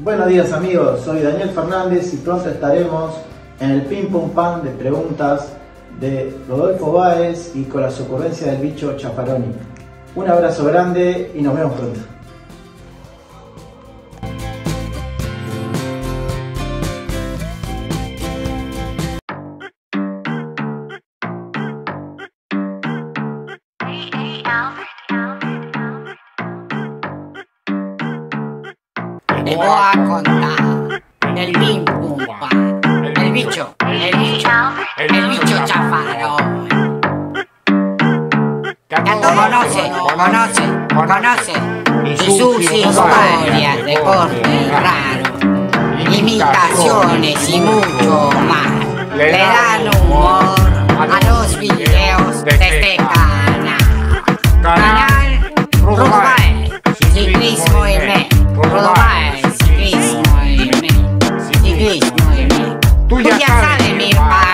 Buenos días amigos, soy Daniel Fernández y pronto estaremos en el Pim Pum Pam de preguntas de Rodolfo Báez y con las ocurrencias del bicho Chafaroni. Un abrazo grande y nos vemos pronto. Te voy a contar el Pim Pum Pam, el bicho Chafaroni. Conoce y sus historias de corte raro, imitaciones y mucho más. Le dan humor a los videos de este canal Rodolfo Ciclismo y Me. Rodolfo Ciclismo y Me. Tú ya sabes mi padre.